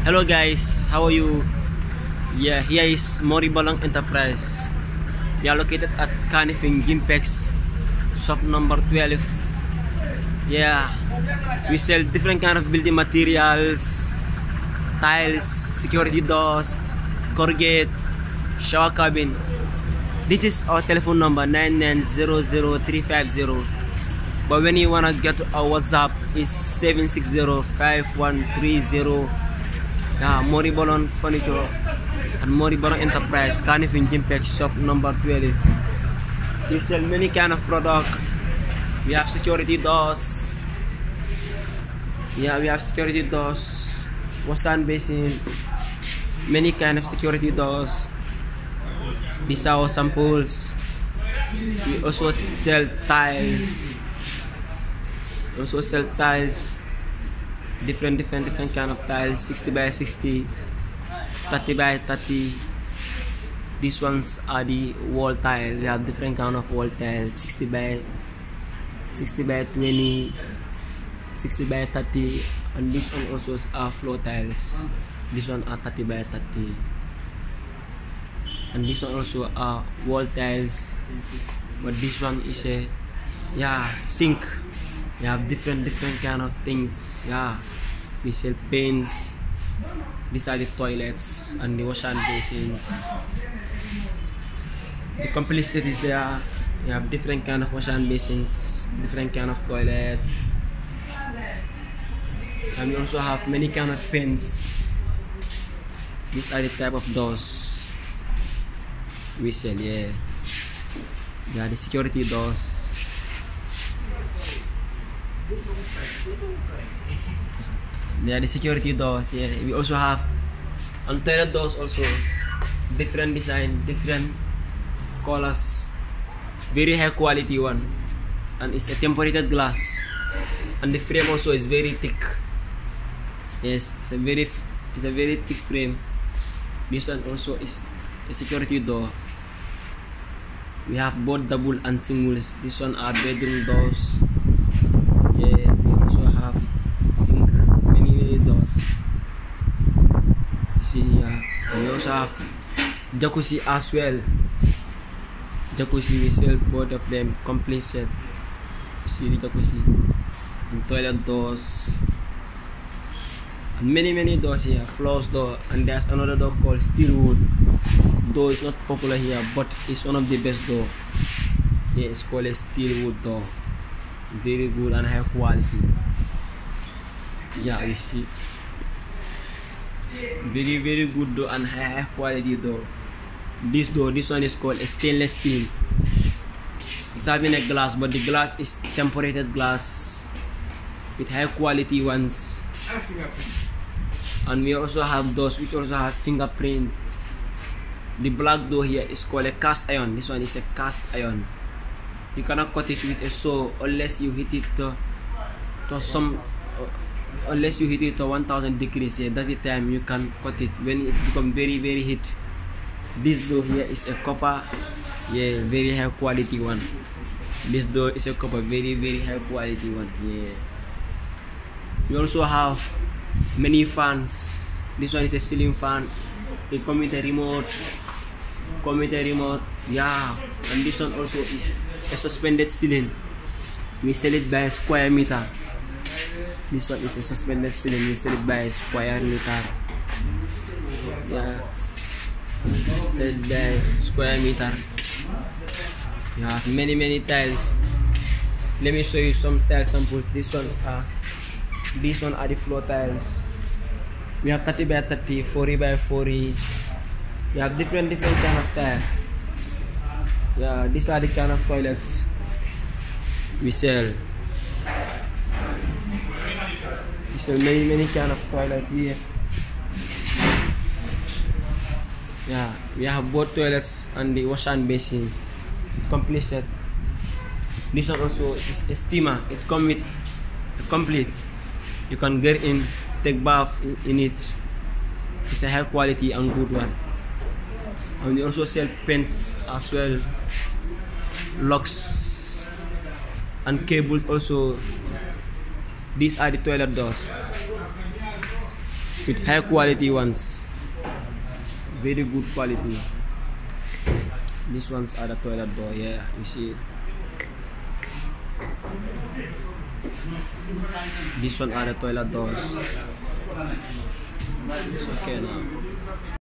Hello guys, how are you? Yeah, here is Moribalong Enterprise. We are located at Kanifing Gimpex, shop number 12. Yeah, we sell different kind of building materials, tiles, security doors, corrugate, shower cabin. This is our telephone number 9900350. But when you wanna get to our WhatsApp, is 7605130. Yeah, Moribalong Furniture and Moribalong Enterprise, Kanifing Gimpex, shop number 12. We sell many kind of product. We have security doors. Yeah, we have security doors, wash and basin, many kind of security doors. These are our samples. We also sell tiles. Different kind of tiles, 60 by 60, 30 by 30. These ones are the wall tiles. We have different kind of wall tiles, 60 by 20, 60 by 30, and this one also are floor tiles. This one are 30 by 30, and this one also are wall tiles, but this one is a sink. We have different kind of things. Yeah, we sell paints. These are the toilets and the wash and basins. The complete set is there. We have different kind of wash and basins, different kind of toilets, and we also have many kind of paints. These are the type of doors we sell. Yeah, they are the security doors. They are the security doors. Yeah, we also have on toilet doors also different design, different colors, very high quality one, and it's a tempered glass, and the frame also is very thick. Yes, it's a very thick frame. This one also is a security door. We have both double and singles. This one are bedroom doors. Yeah, we also have sink, many doors. You see here, we also have jacuzzi as well. Jacuzzi, we sell both of them complete set. You see the jacuzzi and toilet doors, and many doors here. Floors door, and there's another door called Steelwood. Door is not popular here, but it's one of the best door. Yeah, it's called a Steelwood door. Very good and high quality. Yeah, you see, very good door and high quality door. This one is called a stainless steel. It's having a glass, but the glass is tempered glass with high quality ones. And we also have doors which also have fingerprint. The black door here is called a cast iron. This one is a cast iron. You cannot cut it with a saw unless you hit it to 1000 degrees. Yeah, that's the time you can cut it, when it becomes very heat. This door here is a copper. Yeah, very high quality one. This door is a copper, very high quality one. Yeah. We also have many fans. This one is a ceiling fan. It comes with a remote. Yeah, and this one also is a suspended ceiling. We sell it by square meter. This one is a suspended ceiling. We sell it by square meter. Yeah, sell it by square meter. You have many tiles. Let me show you some tile samples. These one are the floor tiles. We have 30 by 30, 40 by 40. We have different kind of tile. Yeah, these are the kind of toilets we sell. We sell many kind of toilet here. Yeah, we have both toilets and the wash and basin. Complete set. This one also is a steamer. It comes with complete. You can get in, take bath in it. It's a high quality and good one. And we also sell paints as well, locks and cables also. These are the toilet doors. with high quality ones, very good quality. These ones are the toilet door. Yeah, you see it. This one are the toilet doors. It's okay now.